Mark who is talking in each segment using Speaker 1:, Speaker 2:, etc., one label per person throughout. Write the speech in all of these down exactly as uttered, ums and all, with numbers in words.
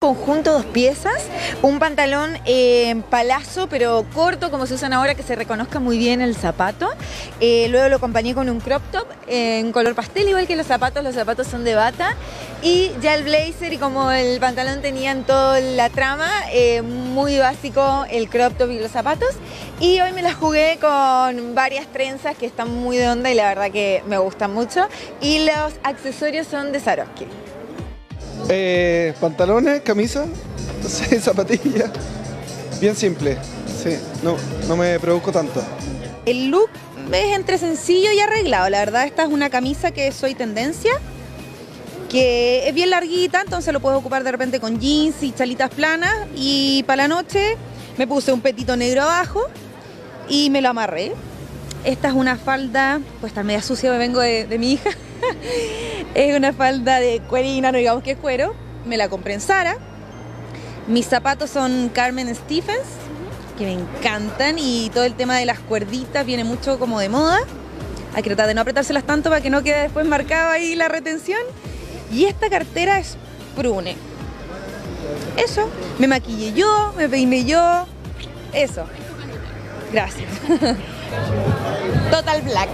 Speaker 1: Conjunto dos piezas, un pantalón eh, palazo pero corto como se usan ahora, que se reconozca muy bien el zapato. Eh, luego lo acompañé con un crop top eh, en color pastel, igual que los zapatos, los zapatos son de bata. Y ya el blazer, y como el pantalón tenían toda la trama, eh, muy básico el crop top y los zapatos. Y hoy me las jugué con varias trenzas que están muy de onda y la verdad que me gustan mucho. Y los accesorios son de Swarovski.
Speaker 2: Eh, pantalones, camisa, sí, zapatillas, bien simple, sí, no, no me produzco tanto.
Speaker 3: El look es entre sencillo y arreglado, la verdad esta es una camisa que soy tendencia, que es bien larguita, entonces lo puedo ocupar de repente con jeans y chalitas planas, y para la noche me puse un petito negro abajo y me lo amarré. Esta es una falda, pues está media sucia, me vengo de, de mi hija. Es una falda de cuerina, no digamos que es cuero. Me la compré en Zara. Mis zapatos son Carmen Stephens, que me encantan, y todo el tema de las cuerditas viene mucho como de moda. Hay que tratar de no apretárselas tanto para que no quede después marcado ahí la retención. Y esta cartera es Prune. Eso, me maquillé yo, me peiné yo. Eso. Gracias. Total Black.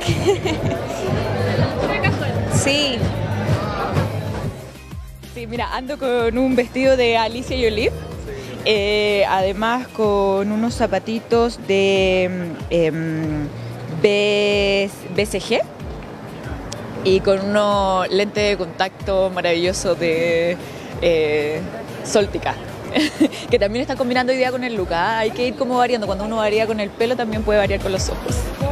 Speaker 3: Sí.
Speaker 4: Sí, mira, ando con un vestido de Alicia Jolie, eh, además con unos zapatitos de eh, B C G y con unos lentes de contacto maravillosos de eh, Soltica, que también están combinando hoy día con el look, ¿eh? Hay que ir como variando, cuando uno varía con el pelo también puede variar con los ojos.